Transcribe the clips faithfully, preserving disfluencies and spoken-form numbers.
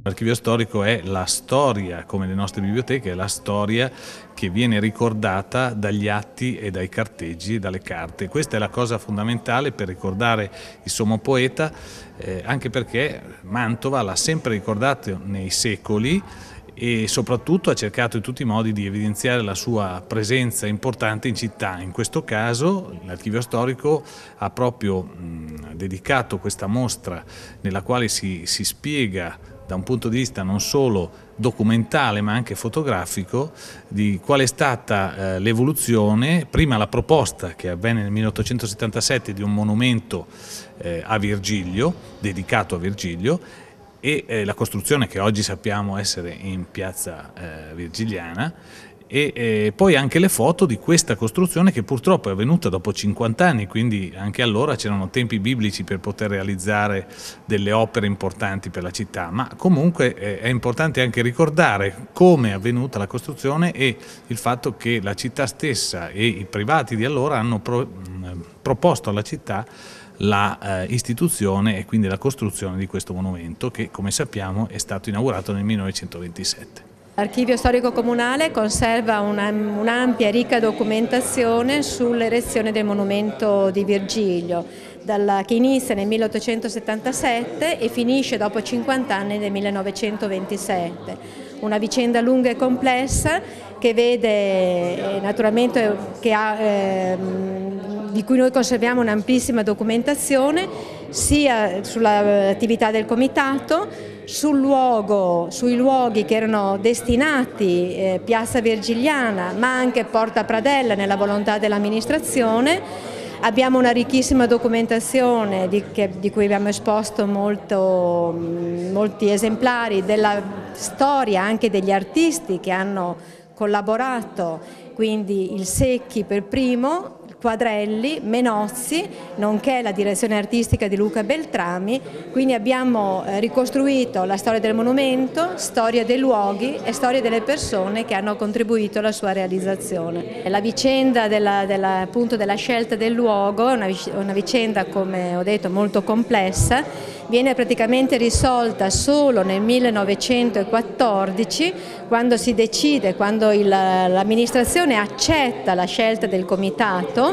L'archivio storico è la storia, come le nostre biblioteche, è la storia che viene ricordata dagli atti e dai carteggi e dalle carte. Questa è la cosa fondamentale per ricordare il sommo poeta, eh, anche perché Mantova l'ha sempre ricordato nei secoli e soprattutto ha cercato in tutti i modi di evidenziare la sua presenza importante in città. In questo caso l'archivio storico ha proprio mh, dedicato questa mostra nella quale si, si spiega da un punto di vista non solo documentale ma anche fotografico di qual è stata eh, l'evoluzione, prima la proposta che avvenne nel milleottocentosettantasette di un monumento eh, a Virgilio, dedicato a Virgilio, e eh, la costruzione che oggi sappiamo essere in piazza eh, Virgiliana, e eh, poi anche le foto di questa costruzione che purtroppo è avvenuta dopo cinquanta anni, quindi anche allora c'erano tempi biblici per poter realizzare delle opere importanti per la città, ma comunque eh, è importante anche ricordare come è avvenuta la costruzione e il fatto che la città stessa e i privati di allora hanno pro, mh, proposto alla città la eh, istituzione e quindi la costruzione di questo monumento che, come sappiamo, è stato inaugurato nel millenovecentoventisette. L'Archivio Storico Comunale conserva un'ampia e ricca documentazione sull'erezione del monumento di Virgilio, dalla, che inizia nel milleottocentosettantasette e finisce dopo cinquanta anni nel millenovecentoventisette. Una vicenda lunga e complessa che vede eh, naturalmente che ha, eh, di cui noi conserviamo un'amplissima documentazione sia sull'attività del comitato, sul luogo, sui luoghi che erano destinati eh, Piazza Virgiliana ma anche Porta Pradella nella volontà dell'amministrazione. Abbiamo una ricchissima documentazione di, che, di cui abbiamo esposto molto, molti esemplari della storia anche degli artisti che hanno collaborato, quindi il Secchi per primo, Quadrelli, Menozzi, nonché la direzione artistica di Luca Beltrami, quindi abbiamo ricostruito la storia del monumento, storia dei luoghi e storia delle persone che hanno contribuito alla sua realizzazione. La vicenda della, della, appunto della scelta del luogo è una, una vicenda, come ho detto, molto complessa. Viene praticamente risolta solo nel millenovecentoquattordici, quando si decide, quando l'amministrazione accetta la scelta del comitato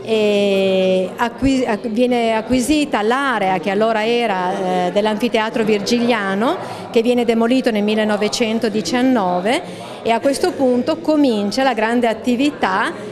e acquis, viene acquisita l'area che allora era eh, dell'anfiteatro Virgiliano, che viene demolito nel millenovecentodiciannove, e a questo punto comincia la grande attività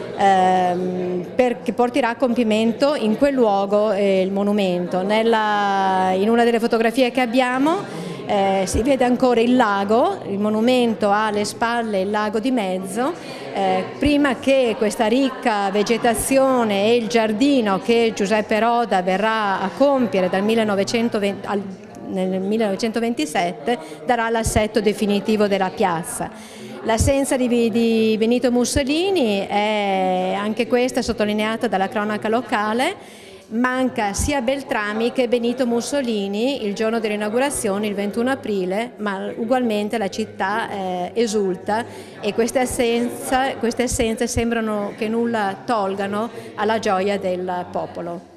Per, che porterà a compimento in quel luogo eh, il monumento. Nella, in una delle fotografie che abbiamo eh, si vede ancora il lago, il monumento ha alle spalle il lago di mezzo, eh, prima che questa ricca vegetazione e il giardino che Giuseppe Roda verrà a compiere dal millenovecentoventi al, nel millenovecentoventisette darà l'assetto definitivo della piazza. L'assenza di, di Benito Mussolini è anche questa sottolineata dalla cronaca locale. Manca sia Beltrami che Benito Mussolini il giorno dell'inaugurazione, il ventuno aprile, ma ugualmente la città eh, esulta e queste assenze, queste assenze sembrano che nulla tolgano alla gioia del popolo.